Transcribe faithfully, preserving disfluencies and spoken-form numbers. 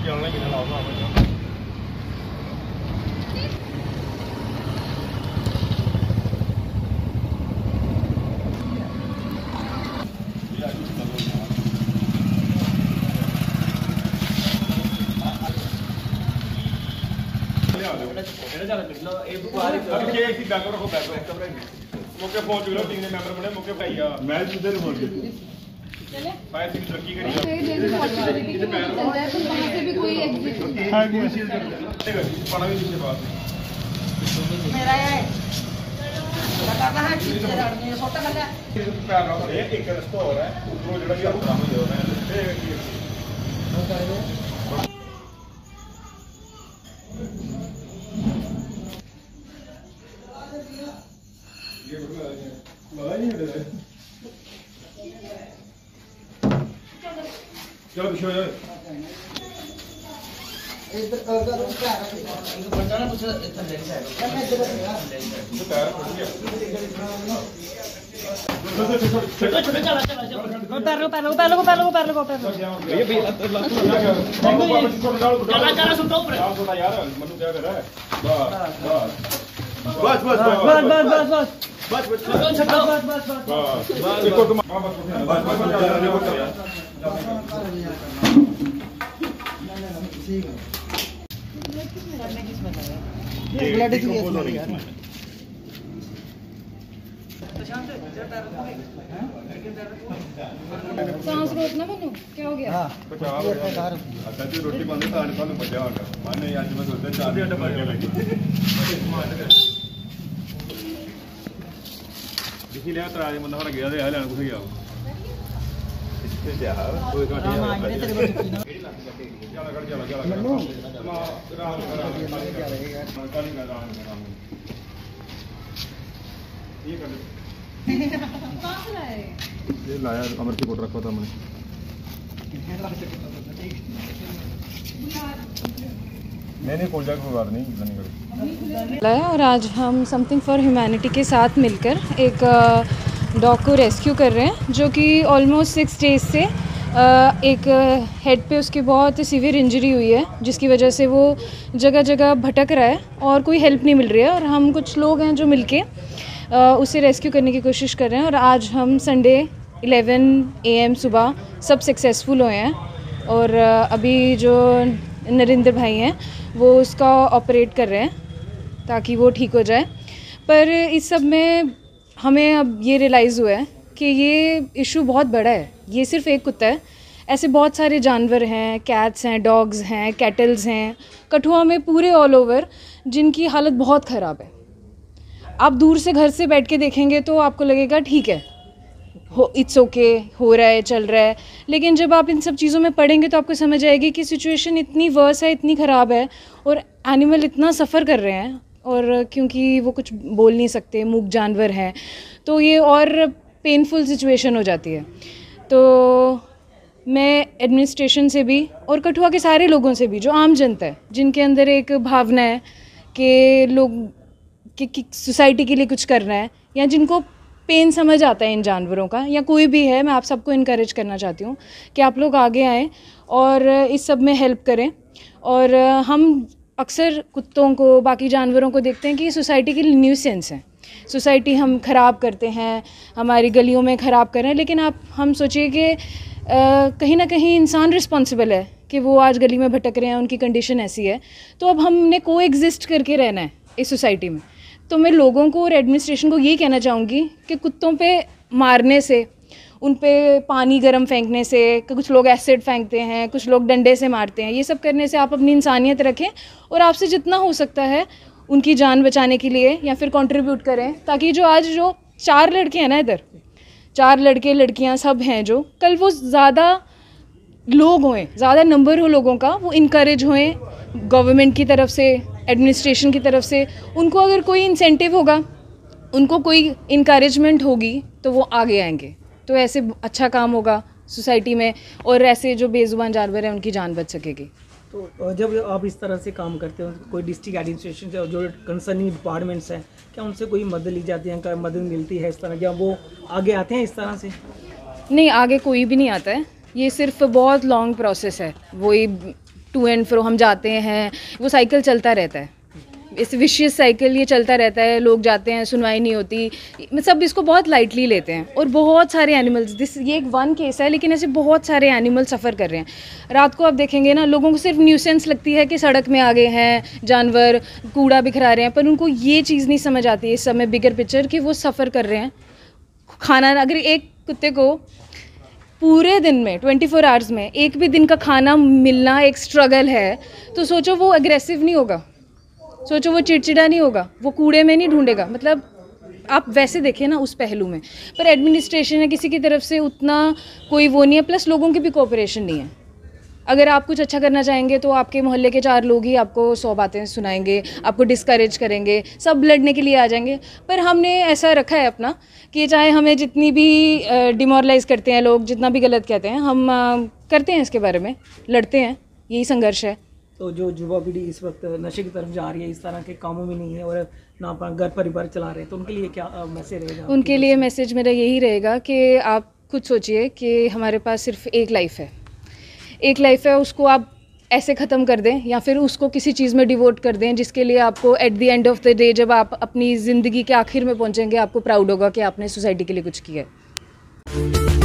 चलना ही ना मौके फोन चुक टीम के मैंबर बने मौके भाई मैच उधर फोन फायर सिंह तरक्की करी पड़ा भी नीचे बात मेरा है लगाना है फोटो लगा पैर रखो एक रास्ता हो रहा है ऊपर जो भी अपना हो जाए लगा नहीं है चलो पीछे हो जाओ इधर कर दो क्या इधर बच्चा ना कुछ इधर ले जाए मैं इधर ले तो पैर फट गया छोटे छोटे चला चला पैर लो पैर लो पैर लो पैर लो पैर लो पैर लो ये भी चला चला सुनो ऊपर आओ थोड़ा यार मनु क्या कर रहा है बस बस बस बस बस बस बस बस बस बस बस बस देखो तुम बस बस ठीक है ये ब्लड की केस है यार सांस रोकना मनु क्या हो गया हां बचाओ अच्छा जी रोटी बंद खाने खाने मजा आ गया माने आज मैं सोचता चार घंटे बैठने लगी दिखी लिया तरा बंदा हर गया ते आ लेना कुछ गया इससे जा कोई का नहीं तेरे को चला कर चला चला मनु राम राम क्या रहेगा काली का राम राम ये कर कहां से लाए ये लाया अमर की फोटो रखा था मैंने मैंने कोई जगह कोई बात नहीं नहीं करो और आज हम समथिंग फॉर ह्यूमैनिटी के साथ मिलकर एक डॉग को रेस्क्यू कर रहे हैं जो कि ऑलमोस्ट सिक्स डेज से एक हेड पे उसकी बहुत सीवियर इंजरी हुई है जिसकी वजह से वो जगह जगह भटक रहा है और कोई हेल्प नहीं मिल रही है। और हम कुछ लोग हैं जो मिलके उसे रेस्क्यू करने की कोशिश कर रहे हैं और आज हम संडे इलेवन ए एम सुबह सब सक्सेसफुल हुए हैं। और अभी जो नरेंद्र भाई हैं वो उसका ऑपरेट कर रहे हैं ताकि वो ठीक हो जाए। पर इस सब में हमें अब ये रियलाइज़ हुआ है कि ये इशू बहुत बड़ा है। ये सिर्फ एक कुत्ता है, ऐसे बहुत सारे जानवर हैं, कैट्स हैं, डॉग्स हैं, कैटल्स हैं कठुआ में पूरे ऑल ओवर जिनकी हालत बहुत ख़राब है। आप दूर से घर से बैठ के देखेंगे तो आपको लगेगा ठीक है, हो इट्स ओके, हो रहा है, चल रहा है। लेकिन जब आप इन सब चीज़ों में पढ़ेंगे तो आपको समझ आएगी कि सिचुएशन इतनी वर्स है, इतनी ख़राब है और एनिमल इतना सफ़र कर रहे हैं। और क्योंकि वो कुछ बोल नहीं सकते, मूक जानवर हैं, तो ये और पेनफुल सिचुएशन हो जाती है। तो मैं एडमिनिस्ट्रेशन से भी और कठुआ के सारे लोगों से भी, जो आम जनता है, जिनके अंदर एक भावना है कि लोग कि, कि सोसाइटी के लिए कुछ करना है या जिनको पेन समझ आता है इन जानवरों का या कोई भी है, मैं आप सबको इनकरेज करना चाहती हूँ कि आप लोग आगे आएँ और इस सब में हेल्प करें। और हम अक्सर कुत्तों को, बाकी जानवरों को देखते हैं कि सोसाइटी की न्यूसेंस है, सोसाइटी हम ख़राब करते हैं, हमारी गलियों में ख़राब कर रहे हैं। लेकिन आप हम सोचिए कि कहीं ना कहीं इंसान रिस्पॉन्सिबल है कि वो आज गली में भटक रहे हैं, उनकी कंडीशन ऐसी है। तो अब हमने को एग्जिस्ट करके रहना है इस सोसाइटी में। तो मैं लोगों को और एडमिनिस्ट्रेशन को ये कहना चाहूँगी कि कुत्तों पे मारने से, उन पे पानी गर्म फेंकने से, कुछ लोग एसिड फेंकते हैं, कुछ लोग डंडे से मारते हैं, ये सब करने से आप अपनी इंसानियत रखें और आपसे जितना हो सकता है उनकी जान बचाने के लिए या फिर कंट्रीब्यूट करें, ताकि जो आज जो चार लड़के हैं ना, इधर चार लड़के लड़कियां सब हैं, जो कल वो ज़्यादा लोग हों, ज़्यादा नंबर हो लोगों का, वो इनकरेज होएं गवर्नमेंट की तरफ से, एडमिनिस्ट्रेशन की तरफ से। उनको अगर कोई इंसेंटिव होगा, उनको कोई इनकरेजमेंट होगी तो वो आगे आएंगे। तो ऐसे अच्छा काम होगा सोसाइटी में और ऐसे जो बेजुबान जानवर हैं उनकी जान बच सकेगी। तो जब आप इस तरह से काम करते हो, कोई डिस्ट्रिक्ट एडमिनिस्ट्रेशन से जो कंसर्निंग डिपार्टमेंट्स हैं, क्या उनसे कोई मदद ली जाती है, क्या मदद मिलती है इस तरह, क्या वो आगे आते हैं इस तरह से? नहीं, आगे कोई भी नहीं आता है। ये सिर्फ बहुत लॉन्ग प्रोसेस है। वही टू एंड फ्रो हम जाते हैं, वो साइकिल चलता रहता है, इस विशियस साइकिल ये चलता रहता है। लोग जाते हैं, सुनवाई नहीं होती, सब इसको बहुत लाइटली लेते हैं। और बहुत सारे एनिमल्स, दिस ये एक वन केस है, लेकिन ऐसे बहुत सारे एनिमल सफ़र कर रहे हैं। रात को आप देखेंगे ना, लोगों को सिर्फ न्यूसेंस लगती है कि सड़क में आ गए हैं जानवर, कूड़ा बिखरा रहे हैं, पर उनको ये चीज़ नहीं समझ आती है इस समय बिगर पिक्चर कि वो सफ़र कर रहे हैं। खाना, अगर एक कुत्ते को पूरे दिन में ट्वेंटी फोर आवर्स में एक भी दिन का खाना मिलना एक स्ट्रगल है, तो सोचो वो एग्रेसिव नहीं होगा, सोचो वो चिड़चिड़ा नहीं होगा, वो कूड़े में नहीं ढूंढेगा। मतलब आप वैसे देखें ना उस पहलू में, पर एडमिनिस्ट्रेशन है, किसी की तरफ से उतना कोई वो नहीं है, प्लस लोगों की भी कोऑपरेशन नहीं है। अगर आप कुछ अच्छा करना चाहेंगे तो आपके मोहल्ले के चार लोग ही आपको सौ बातें सुनाएंगे, आपको डिस्करेज करेंगे, सब लड़ने के लिए आ जाएंगे। पर हमने ऐसा रखा है अपना कि चाहे हमें जितनी भी डिमोरलाइज़ करते हैं लोग, जितना भी गलत कहते हैं, हम करते हैं इसके बारे में, लड़ते हैं, यही संघर्ष है। तो जो युवा पीढ़ी इस वक्त नशे की तरफ जा रही है, इस तरह के कामों में नहीं है और ना अपना घर परिवार चला रहे हैं, तो उनके लिए क्या मैसेज रहेगा? उनके लिए मैसेज मेरा यही रहेगा कि आप खुद सोचिए कि हमारे पास सिर्फ एक लाइफ है, एक लाइफ है, उसको आप ऐसे ख़त्म कर दें या फिर उसको किसी चीज़ में डिवोट कर दें जिसके लिए आपको at the end of the day, जब आप अपनी ज़िंदगी के आखिर में पहुंचेंगे, आपको प्राउड होगा कि आपने सोसाइटी के लिए कुछ किया है।